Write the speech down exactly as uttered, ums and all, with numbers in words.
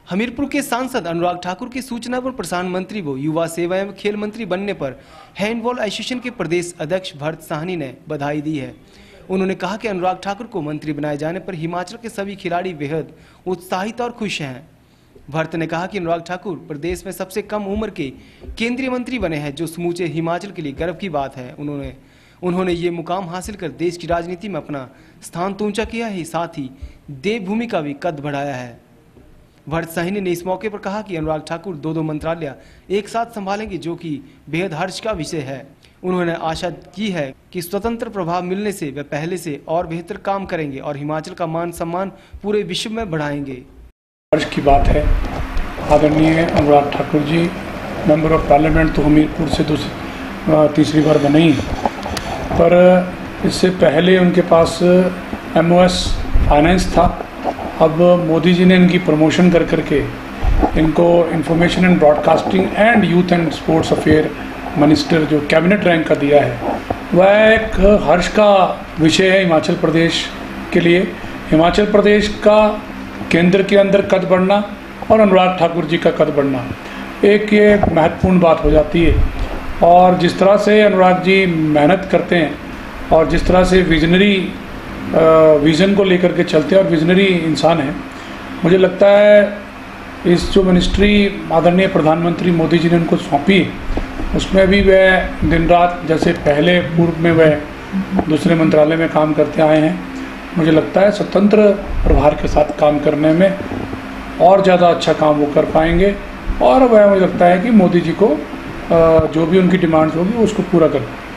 हमीरपुर के सांसद अनुराग ठाकुर की सूचना एवं प्रसारण मंत्री व युवा सेवा एवं खेल मंत्री बनने पर हैंडबॉल एसोसिएशन के प्रदेश अध्यक्ष भरत साहनी ने बधाई दी है। उन्होंने कहा कि अनुराग ठाकुर को मंत्री बनाए जाने पर हिमाचल के सभी खिलाड़ी बेहद उत्साहित और खुश हैं। भरत ने कहा कि अनुराग ठाकुर प्रदेश में सबसे कम उम्र के केंद्रीय मंत्री बने हैं, जो समूचे हिमाचल के लिए गर्व की बात है। उन्होंने उन्होंने ये मुकाम हासिल कर देश की राजनीति में अपना स्थान तो ऊंचा किया है, साथ ही देवभूमि का भी कद बढ़ाया है। भरत साहनी ने इस मौके पर कहा कि अनुराग ठाकुर दो दो मंत्रालय एक साथ संभालेंगे, जो कि बेहद हर्ष का विषय है। उन्होंने आशा की है कि स्वतंत्र प्रभाव मिलने से वे पहले से और बेहतर काम करेंगे और हिमाचल का मान सम्मान पूरे विश्व में बढ़ाएंगे। हर्ष की बात है, आदरणीय Anurag Thakur ji member of parliament तो हमीरपुर से दूसरी तीसरी बार बने ही, पर इससे पहले उनके पास एम ओ एस फाइनेंस था। अब मोदी जी ने इनकी प्रमोशन कर करके इनको information and broadcasting and youth and sports affair minister जो कैबिनेट रैंक का दिया है, वह एक हर्ष का विषय है हिमाचल प्रदेश के लिए। हिमाचल प्रदेश का केंद्र के अंदर कद बढ़ना और अनुराग ठाकुर जी का कद बढ़ना एक ये महत्वपूर्ण बात हो जाती है। और जिस तरह से अनुराग जी मेहनत करते हैं और जिस तरह से विजनरी विज़न को लेकर के चलते हैं और विजनरी इंसान हैं, मुझे लगता है इस जो मिनिस्ट्री आदरणीय प्रधानमंत्री मोदी जी ने उनको सौंपी, उसमें भी वह दिन रात जैसे पहले पूर्व में वह दूसरे मंत्रालय में काम करते आए हैं, मुझे लगता है स्वतंत्र प्रभार के साथ काम करने में और ज़्यादा अच्छा काम वो कर पाएंगे। और वह मुझे लगता है कि मोदी जी को जो भी उनकी डिमांड्स होगी उसको पूरा कर